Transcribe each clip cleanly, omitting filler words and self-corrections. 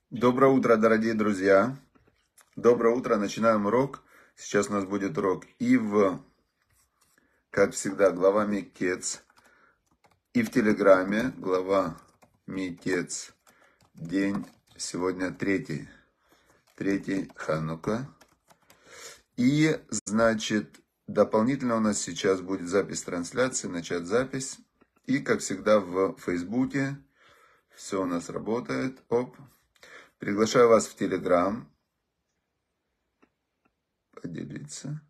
Доброе утро, дорогие друзья. Доброе утро. Начинаем урок. Сейчас у нас будет урок как всегда, глава Микец. И в Телеграме глава Микец. День сегодня третий Ханука. И, значит, дополнительно у нас сейчас будет запись трансляции, начать запись. И, как всегда, в Фейсбуке все у нас работает. Приглашаю вас в Телеграм. Поделиться.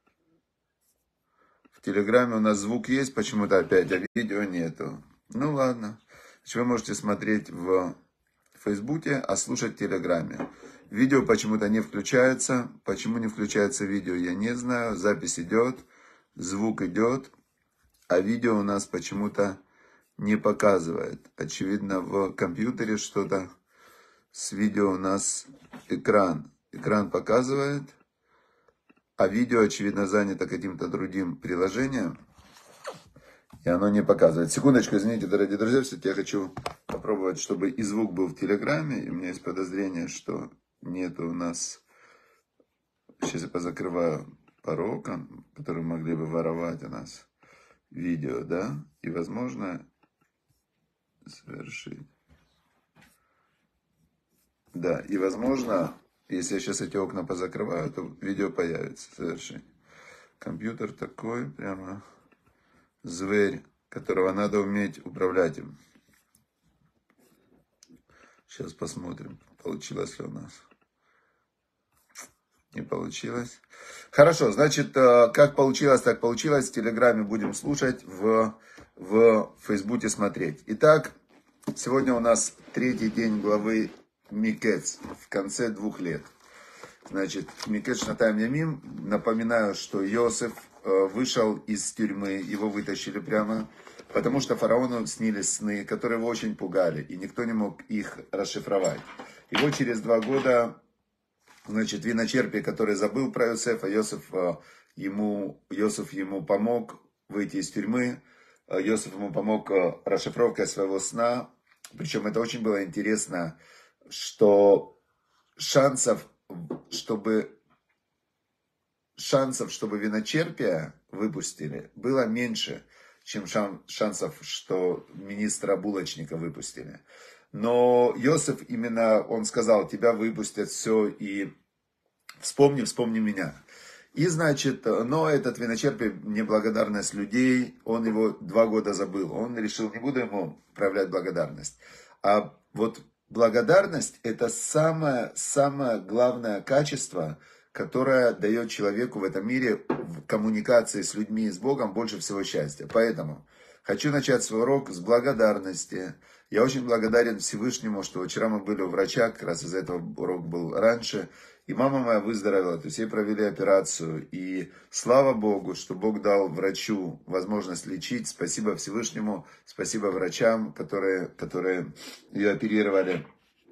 В Телеграме у нас звук есть, почему-то опять, а видео нету. Ну ладно. Значит, вы можете смотреть в Фейсбуке, а слушать в Телеграме. Видео почему-то не включается. Почему не включается видео, я не знаю. Запись идет, звук идет, а видео у нас почему-то не показывает. Очевидно, в компьютере что-то с видео у нас экран. Экран показывает, а видео, очевидно, занято каким-то другим приложением. И оно не показывает. Секундочку, извините, дорогие друзья, все-таки я хочу попробовать, чтобы и звук был в Телеграме. И у меня есть подозрение, что нету у нас... Сейчас я позакрываю пороком, которые могли бы воровать у нас видео, да? И, возможно, совершить. Да, и, возможно, если я сейчас эти окна позакрываю, то видео появится совершить. Компьютер такой, прямо зверь, которого надо уметь управлять им. Сейчас посмотрим, получилось ли у нас. Не получилось. Хорошо, значит, как получилось, так получилось. В Телеграме будем слушать, в Фейсбуке смотреть. Итак, сегодня у нас третий день главы Микец, в конце 2 лет. Значит, Микец Шнатаем Ямим. Напоминаю, что Иосиф вышел из тюрьмы, его вытащили прямо, потому что фараону снились сны, которые его очень пугали, и никто не мог их расшифровать. И вот через 2 года, значит, виночерпий, который забыл про Иосифа, Иосиф ему помог выйти из тюрьмы, Иосиф ему помог расшифровкой своего сна. Причем это очень было интересно, что шансов, чтобы виночерпия выпустили, было меньше, чем шансов, что министра булочника выпустили. Но Иосиф именно, он сказал, тебя выпустят, все, и вспомни меня. И, значит, но этот виночерпий, неблагодарность людей, он его 2 года забыл. Он решил, не буду ему проявлять благодарность. А вот благодарность — это самое главное качество, которое дает человеку в этом мире в коммуникации с людьми и с Богом больше всего счастья. Поэтому хочу начать свой урок с благодарности. Я очень благодарен Всевышнему, что вчера мы были у врача, как раз из-за этого урок был раньше. И мама моя выздоровела, то есть ей провели операцию. И слава Богу, что Бог дал врачу возможность лечить. Спасибо Всевышнему, спасибо врачам, которые ее оперировали.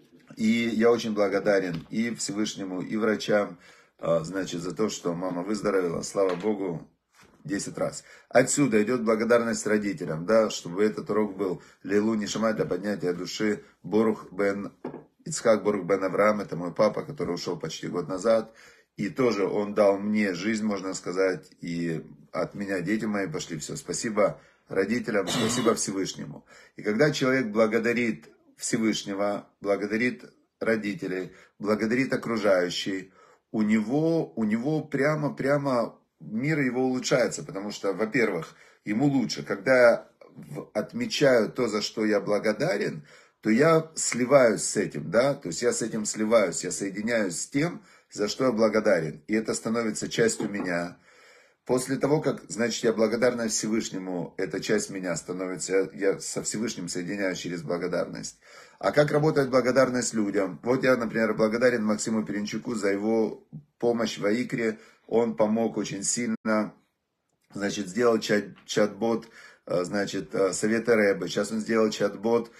И я очень благодарен и Всевышнему, и врачам, значит, за то, что мама выздоровела. Слава Богу, 10 раз. Отсюда идет благодарность родителям, да, чтобы этот урок был Лейлу Нишама, для поднятия души Борух бен Ицхак, Борух бен Авраам, это мой папа, который ушел почти год назад. И тоже он дал мне жизнь, можно сказать, и от меня дети мои пошли. Все, спасибо родителям, спасибо Всевышнему. И когда человек благодарит Всевышнего, благодарит родителей, благодарит окружающих, у него прямо мир его улучшается, потому что, во-первых, ему лучше. Когда я отмечаю то, за что я благодарен, то я сливаюсь с этим, да, то есть я с этим сливаюсь, я соединяюсь с тем, за что я благодарен. И это становится частью меня. После того, как, значит, я благодарен Всевышнему, эта часть меня становится, я со Всевышним соединяюсь через благодарность. А как работает благодарность людям? Вот я, например, благодарен Максиму Перенчуку за его помощь в Аикре. Он помог очень сильно, значит, сделал чат-бот, значит, Совета Рэбе. Сейчас он сделал чат-бот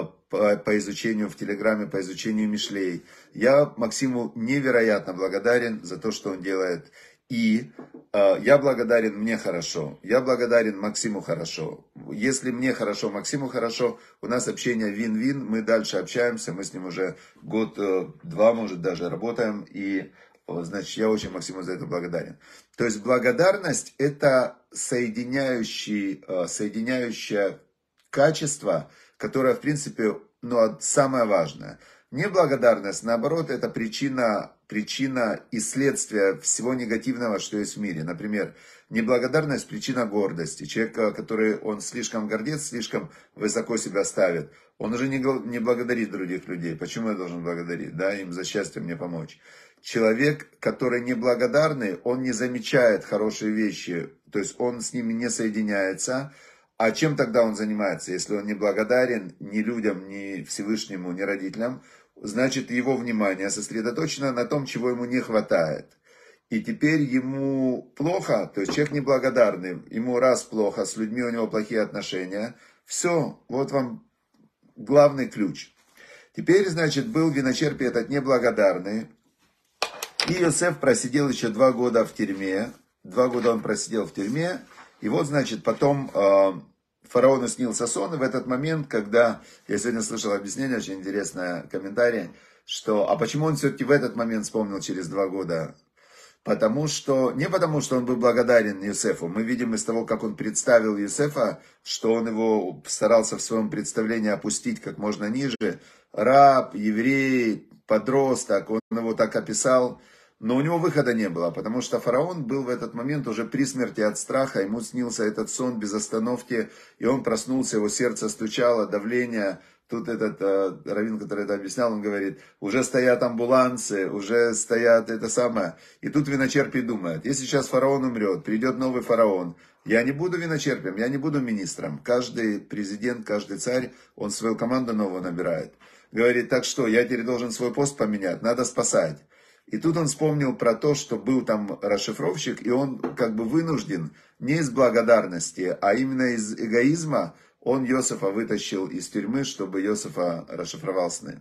по изучению в Телеграме, по изучению Мишлей. Я Максиму невероятно благодарен за то, что он делает. И я благодарен, мне хорошо. Я благодарен, Максиму хорошо. Если мне хорошо, Максиму хорошо, у нас общение вин-вин, мы дальше общаемся, мы с ним уже год-два, может, даже работаем. И, значит, я очень Максиму за это благодарен. То есть благодарность — это соединяющее качество, которое, в принципе, самое важное. Неблагодарность, наоборот, это причина и следствие всего негативного, что есть в мире. Например, неблагодарность — причина гордости. Человек, который он слишком гордец, слишком высоко себя ставит, он уже не благодарит других людей. Почему я должен благодарить? Да, им за счастье мне помочь. Человек, который неблагодарный, он не замечает хорошие вещи, то есть он с ними не соединяется. А чем тогда он занимается, если он не благодарен ни людям, ни Всевышнему, ни родителям? Значит, его внимание сосредоточено на том, чего ему не хватает. И теперь ему плохо, то есть человек неблагодарный, ему раз плохо, с людьми у него плохие отношения. Все, вот вам главный ключ. Теперь, значит, был виночерпий этот неблагодарный. И Йосеф просидел еще 2 года в тюрьме. 2 года он просидел в тюрьме. И вот, значит, потом фараону снился сон, и в этот момент, когда, я сегодня слышал объяснение, очень интересное комментарий, что, а почему он все-таки в этот момент вспомнил через 2 года? Не потому, что он был благодарен Йосефу. Мы видим из того, как он представил Йосефа, что он его старался в своем представлении опустить как можно ниже. Раб, еврей, подросток, он его так описал. Но у него выхода не было, потому что фараон был в этот момент уже при смерти от страха, ему снился этот сон без остановки, и он проснулся, его сердце стучало, давление. Тут этот раввин, который это объяснял, он говорит, уже стоят амбулансы, уже стоят это самое. И тут виночерпий думает, если сейчас фараон умрет, придет новый фараон, я не буду виночерпием, я не буду министром. Каждый президент, каждый царь, он свою команду новую набирает. Говорит, так что, я теперь должен свой пост поменять, надо спасать. И тут он вспомнил про то, что был там расшифровщик, и он как бы вынужден не из благодарности, а именно из эгоизма, он Йосефа вытащил из тюрьмы, чтобы Йосефа расшифровал сны.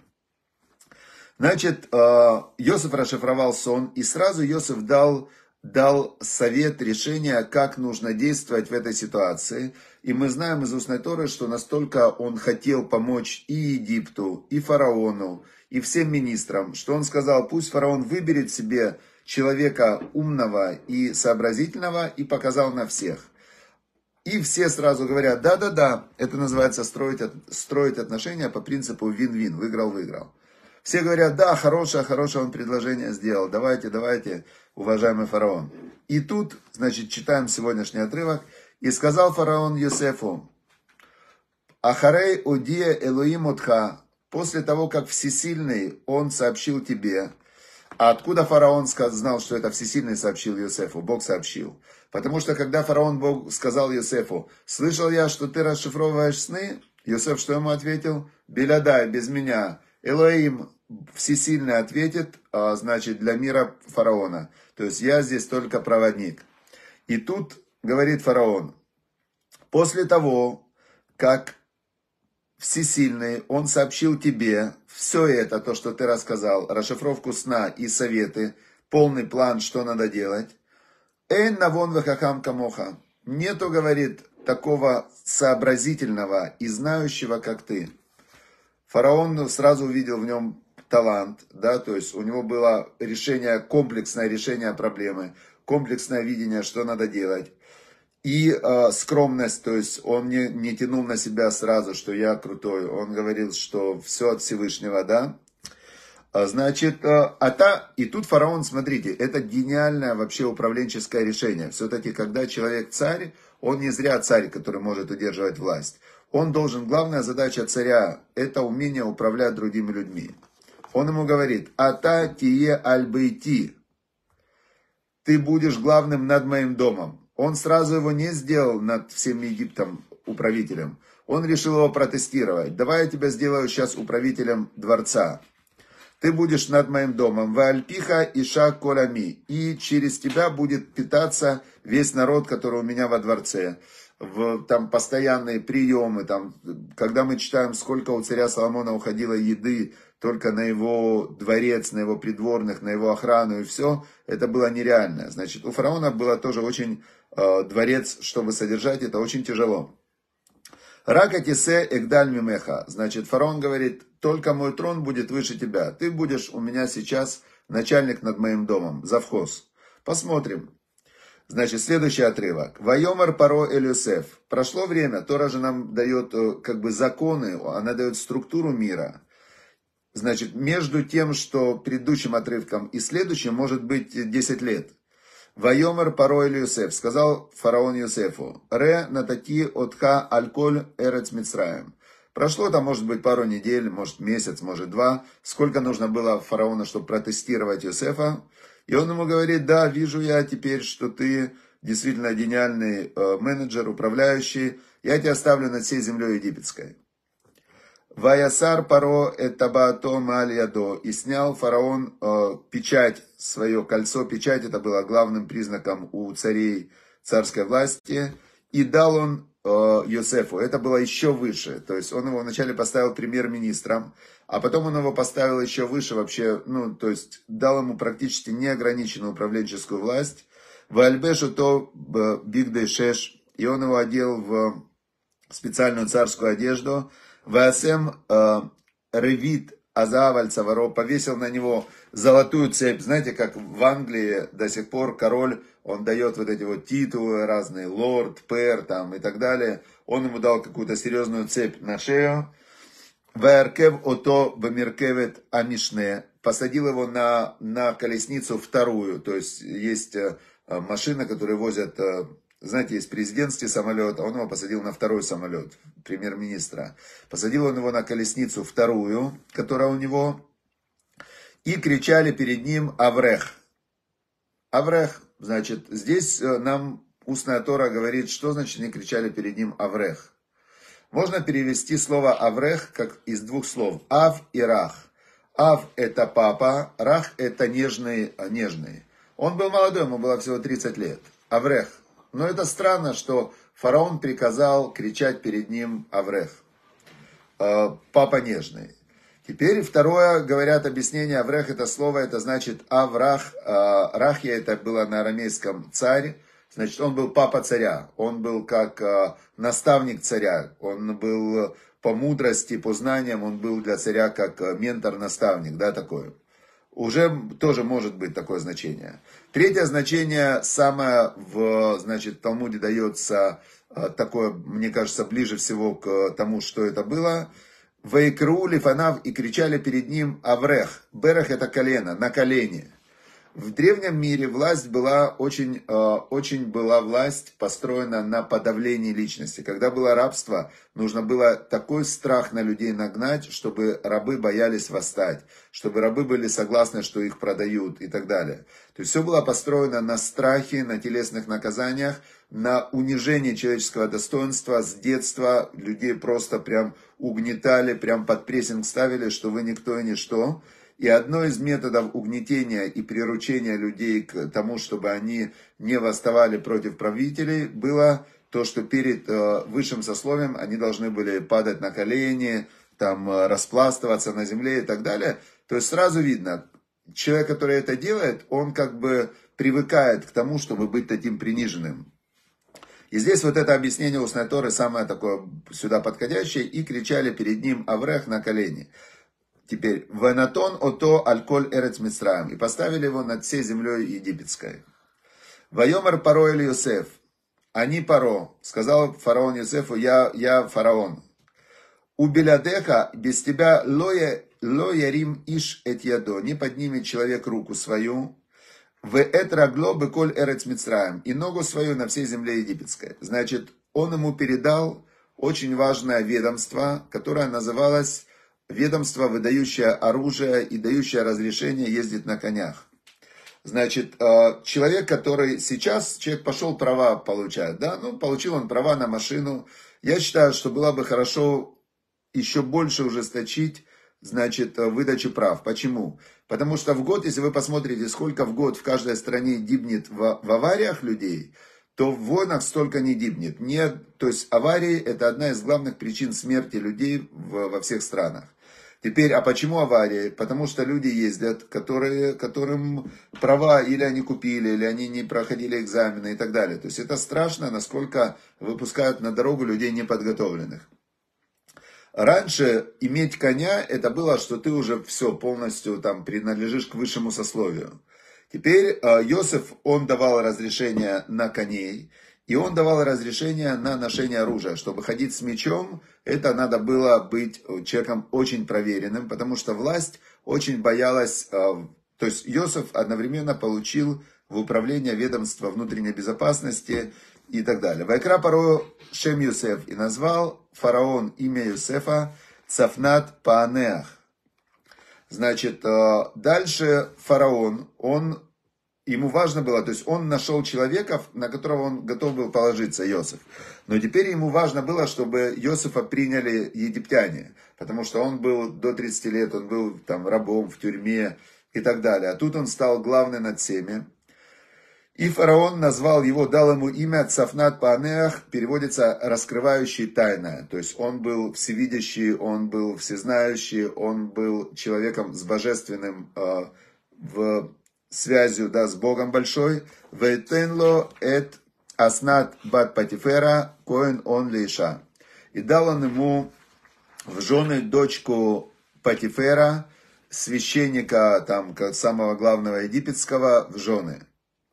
Значит, Йосеф расшифровал сон, и сразу Йосеф дал совет, решение, как нужно действовать в этой ситуации. И мы знаем из устной Торы, что настолько он хотел помочь и Египту, и фараону, и всем министрам, что он сказал, пусть фараон выберет себе человека умного и сообразительного, и показал на всех. И все сразу говорят, да, это называется строить отношения по принципу вин-вин, выиграл-выиграл. Все говорят, да, хорошее он предложение сделал, давайте, уважаемый фараон. И тут, значит, читаем сегодняшний отрывок. И сказал фараон Йосефу, Ахарей одия Элоим отха, после того, как Всесильный, он сообщил тебе. А откуда фараон знал, что это Всесильный сообщил Йосефу? Бог сообщил. Потому что, когда фараон Бог сказал Йосефу, слышал я, что ты расшифровываешь сны, Йосеф что ему ответил? Белядай, без меня. Элоим, Всесильный ответит, значит, для мира фараона. То есть я здесь только проводник. И тут говорит фараон, после того, как Всесильный, он сообщил тебе все это, то, что ты рассказал, расшифровку сна и советы, полный план, что надо делать. Эн навон вехахам камоха. Нету, говорит, такого сообразительного и знающего, как ты. Фараон сразу увидел в нем талант, да, то есть у него было комплексное решение проблемы, комплексное видение, что надо делать. И скромность, то есть он не тянул на себя сразу, что я крутой. Он говорил, что все от Всевышнего, да. Значит, и тут фараон, смотрите, это гениальное вообще управленческое решение. Все-таки, когда человек царь, он не зря царь, который может удерживать власть. Он должен, главная задача царя, это умение управлять другими людьми. Он ему говорит, ата тие аль-бейти, ты будешь главным над моим домом. Он сразу его не сделал над всем Египтом управителем. Он решил его протестировать. Давай я тебя сделаю сейчас управителем дворца. Ты будешь над моим домом. Ваальпиха иша колами. И через тебя будет питаться весь народ, который у меня во дворце. там постоянные приемы, там, когда мы читаем, сколько у царя Соломона уходило еды только на его дворец, на его придворных, на его охрану и все, это было нереально. Значит, у фараона было тоже очень дворец, чтобы содержать, это очень тяжело. Ракатисе эгдаль мимеха. Значит, фараон говорит, только мой трон будет выше тебя. Ты будешь у меня сейчас начальник над моим домом, завхоз. Посмотрим. Значит, следующий отрывок. Вайомар паро эль Йосеф. Прошло время, Тора же нам дает как бы законы, она дает структуру мира. Значит, между тем, что предыдущим отрывком и следующим может быть 10 лет. Вайомар паро эль Йосеф. Сказал фараон Йосефу. Ре натаки отха альколь эрец Мицраем. Прошло там, может быть, пару недель, может месяц, может 2. Сколько нужно было фараону, чтобы протестировать Йосефа. И он ему говорит, да, вижу я теперь, что ты действительно гениальный менеджер, управляющий. Я тебя оставлю над всей землей египетской. Ваясар паро этабаато маль-ядо. И снял фараон печать, свое кольцо. Печать это было главным признаком у царей царской власти. И дал он Йосефу. Это было еще выше. То есть он его вначале поставил премьер-министром. А потом он его поставил еще выше вообще, ну, то есть дал ему практически неограниченную управленческую власть. Вальбешу то бигдей шеш, и он его одел в специальную царскую одежду. Васем ревит азаваль цаваро, повесил на него золотую цепь. Знаете, как в Англии до сих пор король, он дает вот эти вот титулы разные, лорд, пэр там и так далее. Он ему дал какую-то серьезную цепь на шею. Ваеркев ото бамиркевет амишне. Посадил его на колесницу вторую. То есть есть машина, которые возят, знаете, есть президентский самолет, а он его посадил на второй самолет, премьер-министра. Посадил он его на колесницу вторую, которая у него. И кричали перед ним Аврех. Аврех, значит, здесь нам устная Тора говорит, что значит они кричали перед ним Аврех. Можно перевести слово «аврех» как из двух слов «ав» и «рах». «Ав» – это папа, «рах» – это нежный. Он был молодой, ему было всего 30 лет. «Аврех». Но это странно, что фараон приказал кричать перед ним «аврех». Папа нежный. Теперь второе, говорят объяснение, «аврех» это слово, это значит «аврах». «Рахья» это было на арамейском «царь». Значит, он был папа царя, он был как наставник царя, он был по мудрости, по знаниям, он был для царя как ментор-наставник, да, такое. Уже тоже может быть такое значение. Третье значение, самое значит, в Талмуде дается такое, мне кажется, ближе всего к тому, что это было. Вейкру лифанав, и кричали перед ним Аврех. Берех это колено, на колени. В древнем мире власть была очень была власть построена на подавлении личности. Когда было рабство, нужно было такой страх на людей нагнать, чтобы рабы боялись восстать, чтобы рабы были согласны, что их продают и так далее. То есть все было построено на страхе, на телесных наказаниях, на унижении человеческого достоинства. С детства людей просто прям угнетали, прям под прессинг ставили, что вы никто и ничто. И одно из методов угнетения и приручения людей к тому, чтобы они не восставали против правителей, было то, что перед высшим сословием они должны были падать на колени, там, распластываться на земле и так далее. То есть сразу видно, человек, который это делает, он как бы привыкает к тому, чтобы быть таким приниженным. И здесь вот это объяснение устной Торы самое такое сюда подходящее, и кричали перед ним Аврех на колени. Теперь, «Венатон ото альколь эрец Мицраем», и поставили его над всей землей египетской. «Вайомар паро эль Йосеф», они паро, сказал фараон Йосефу, я фараон. «У белядеха, без тебя ло ярим иш эт ядо», не поднимет человек руку свою, «в эт рагло беколь эрец Мицраем», и ногу свою на всей земле египетской. Значит, он ему передал очень важное ведомство, которое называлось ведомство, выдающее оружие и дающее разрешение ездить на конях. Значит, человек, который сейчас, человек пошел права получать, да, ну, получил он права на машину. Я считаю, что было бы хорошо еще больше ужесточить, значит, выдачу прав. Почему? Потому что в год, если вы посмотрите, сколько в год в каждой стране гибнет в авариях людей, то в войнах столько не гибнет. Нет, то есть аварии это одна из главных причин смерти людей во всех странах. Теперь, а почему аварии? Потому что люди ездят, которым права или они купили, или они не проходили экзамены и так далее. То есть это страшно, насколько выпускают на дорогу людей неподготовленных. Раньше иметь коня, это было, что ты уже все полностью там принадлежишь к высшему сословию. Теперь Йосеф, он давал разрешение на коней, и он давал разрешение на ношение оружия. Чтобы ходить с мечом, это надо было быть человеком очень проверенным, потому что власть очень боялась, то есть Йосеф одновременно получил в управление ведомства внутренней безопасности и так далее. Вайкра паро Шем Йосеф, и назвал фараон имя Йосефа Цафнат Паанеах. Значит, дальше фараон, ему важно было, то есть он нашел человека, на которого он готов был положиться, Йосеф. Но теперь ему важно было, чтобы Йосефа приняли египтяне, потому что он был до 30 лет, он был там рабом в тюрьме и так далее. А тут он стал главным над всеми. И фараон назвал его, дал ему имя Цафнат Паанеах, переводится «раскрывающий тайное». То есть он был всевидящий, он был всезнающий, он был человеком с божественным связью, да, с Богом большой. «Вейтенло эт аснат бат Патифера коэн он лейша». И дал он ему в жены дочку Патифера, священника, там, самого главного египетского, в жены.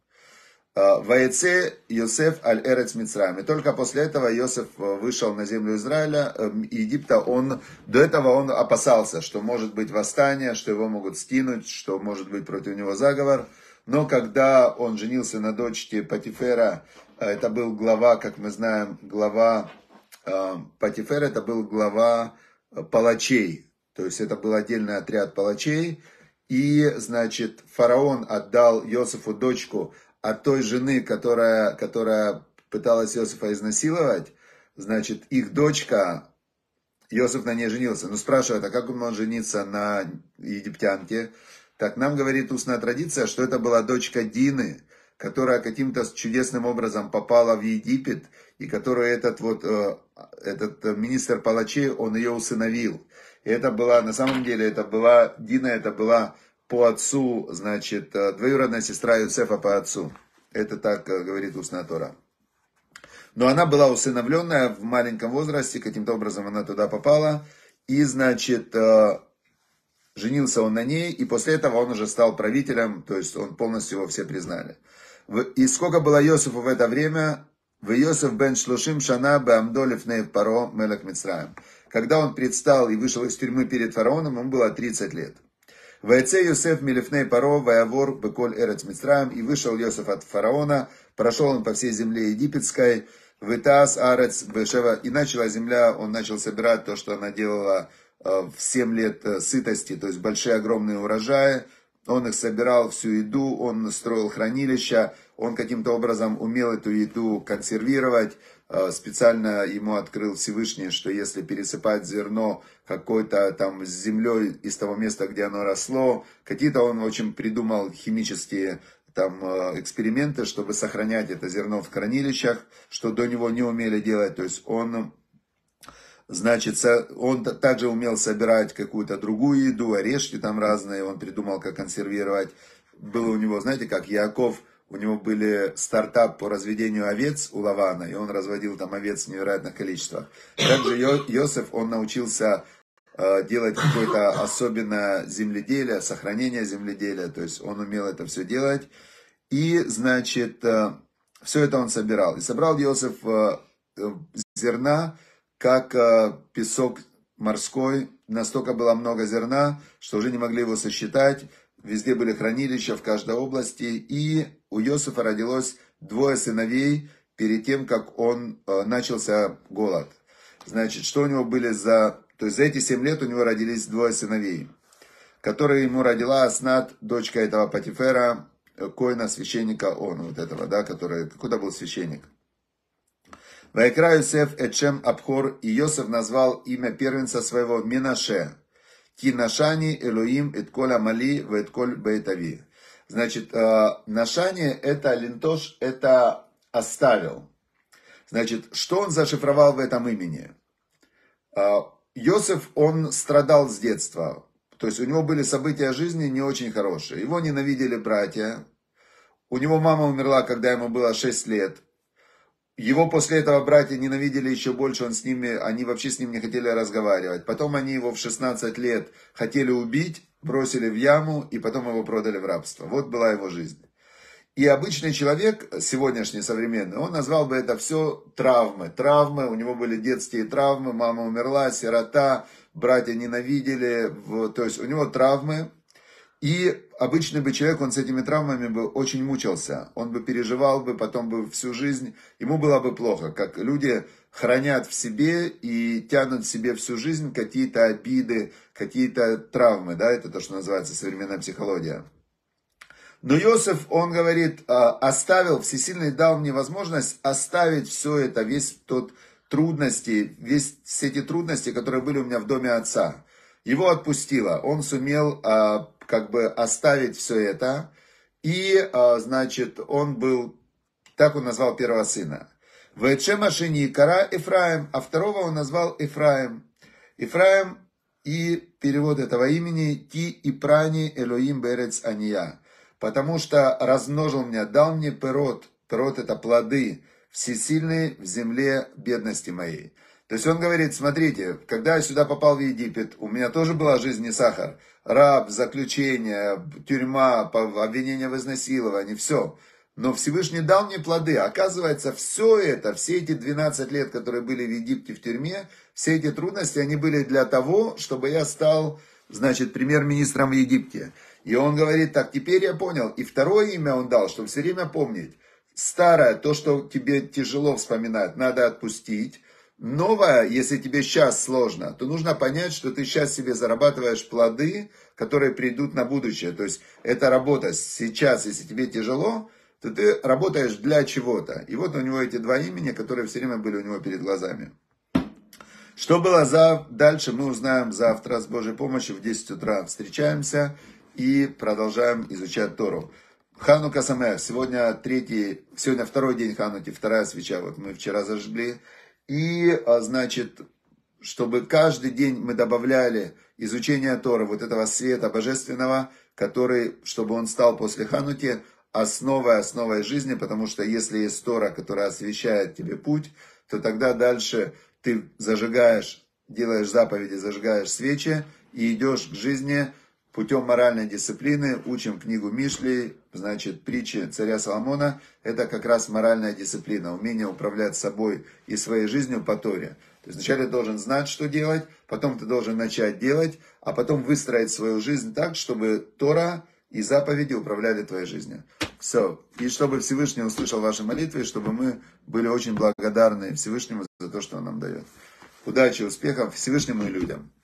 Ваеце Йосеф аль Эрец Мицраим. И только после этого Йосеф вышел на землю Израиля, Египта. До этого он опасался, что может быть восстание, что его могут скинуть, что может быть против него заговор. Но когда он женился на дочке Патифера, это был глава, как мы знаем, глава Патифера, это был глава палачей. То есть это был отдельный отряд палачей. И, значит, фараон отдал Йосефу дочку от той жены, которая пыталась Йосефа изнасиловать. Значит, их дочка, Йосеф на ней женился. Ну, спрашивают, а как он может жениться на египтянке? Так нам говорит устная традиция, что это была дочка Дины, которая каким-то чудесным образом попала в Египет, и которую этот министр палачей, он ее усыновил. И это была, на самом деле, Дина, это была по отцу, значит, двоюродная сестра Йосефа по отцу. Это так говорит устная Тора. Но она была усыновленная в маленьком возрасте, каким-то образом она туда попала. И, значит, женился он на ней, и после этого он уже стал правителем, то есть он полностью его все признали. И сколько было Йосефу в это время? В Йосеф бен Шлушим шана беамдо лифней паро мелех Мицраим. Когда он предстал и вышел из тюрьмы перед фараоном, ему было 30 лет. Вайце Йосеф милифней паро ваявор беколь эрец Мицраим. И вышел Йосеф от фараона, прошел он по всей земле египетской, витас арец бешева, и начала земля, он начал собирать то, что она делала в 7 лет сытости, то есть большие огромные урожаи. Он их собирал, всю еду, он строил хранилища, он каким-то образом умел эту еду консервировать. Специально ему открыл Всевышний, что если пересыпать зерно какой-то там с землей из того места, где оно росло, какие-то он очень придумал химические там эксперименты, чтобы сохранять это зерно в хранилищах, что до него не умели делать. То есть он, значит, он также умел собирать какую-то другую еду, орешки там разные, он придумал, как консервировать. Было у него, знаете, как Яаков, у него были стартап по разведению овец у Лавана, и он разводил там овец в невероятных количествах. Также Йосеф, он научился делать какое-то особенное земледелие, сохранение земледелия, то есть он умел это все делать. И, значит, все это он собирал. И собрал Йосеф зерна, как песок морской, настолько было много зерна, что уже не могли его сосчитать. Везде были хранилища в каждой области. И у Йосефа родилось 2 сыновей перед тем, как начался голод. Значит, что у него были То есть за эти 7 лет у него родились 2 сыновей, которые ему родила Аснат, дочка этого Патифера, коина, священника вот этого, да, который какой-то был священник. Вайкра Йосеф Эчем Абхор, и Йосеф назвал имя первенца своего Менаше. Кинашани Элоим Этколь Амали Вэтколь Бейтави. Значит, Нашани это линтош, это оставил. Значит, что он зашифровал в этом имени? Йосеф, он страдал с детства. То есть у него были события жизни не очень хорошие. Его ненавидели братья. У него мама умерла, когда ему было 6 лет. Его после этого братья ненавидели еще больше, они вообще с ним не хотели разговаривать. Потом они его в 16 лет хотели убить, бросили в яму и потом его продали в рабство. Вот была его жизнь. И обычный человек, сегодняшний, современный, он назвал бы это все травмы. Травмы, у него были детские травмы, мама умерла, сирота, братья ненавидели, то есть у него травмы. И обычный бы человек, он с этими травмами бы очень мучился. Он бы переживал бы, потом бы всю жизнь, ему было бы плохо. Как люди хранят в себе и тянут в себе всю жизнь какие-то обиды, какие-то травмы. Да, это то, что называется современная психология. Но Йосеф, он говорит, оставил, Всесильный дал мне возможность оставить все это, весь тот трудности, все эти трудности, которые были у меня в доме отца. Его отпустило, он сумел оставить все это. И, значит, он был, так он назвал первого сына. Вэчема шени кара Ефраим, а второго он назвал Ефраим. Ефраим, и перевод этого имени, Ки и прани Элоим берец ания. Потому что размножил меня, дал мне перот. Перот это плоды, всесильные в земле бедности моей. То есть он говорит, смотрите, когда я сюда попал в Египет, у меня тоже была жизнь не сахар. Раб, заключение, тюрьма, обвинение в изнасиловании, все. Но Всевышний дал мне плоды. Оказывается, все это, все эти 12 лет, которые были в Египте в тюрьме, все эти трудности, они были для того, чтобы я стал, значит, премьер-министром в Египте. И он говорит, так, теперь я понял. И второе имя он дал, чтобы все время помнить. Старое, то, что тебе тяжело вспоминать, надо отпустить. Новое, если тебе сейчас сложно, то нужно понять, что ты сейчас себе зарабатываешь плоды, которые придут на будущее. То есть, это работа сейчас, если тебе тяжело, то ты работаешь для чего-то. И вот у него эти два имени, которые все время были у него перед глазами. Что было дальше, мы узнаем завтра с Божьей помощью в 10 утра. Встречаемся и продолжаем изучать Тору. Ханука Самеах. Сегодня второй день Хануки, вторая свеча. Вот мы вчера зажгли. И, значит, чтобы каждый день мы добавляли изучение Торы, вот этого света божественного, чтобы он стал после Хануки основой жизни, потому что если есть Тора, которая освещает тебе путь, то тогда дальше ты делаешь заповеди, зажигаешь свечи и идешь к жизни путем моральной дисциплины. Учим книгу Мишли, значит, притчи царя Соломона. Это как раз моральная дисциплина, умение управлять собой и своей жизнью по Торе. То есть вначале ты должен знать, что делать, потом ты должен начать делать, а потом выстроить свою жизнь так, чтобы Тора и заповеди управляли твоей жизнью. Все. И чтобы Всевышний услышал ваши молитвы, и чтобы мы были очень благодарны Всевышнему за то, что он нам дает. Удачи, успехов Всевышнему и людям.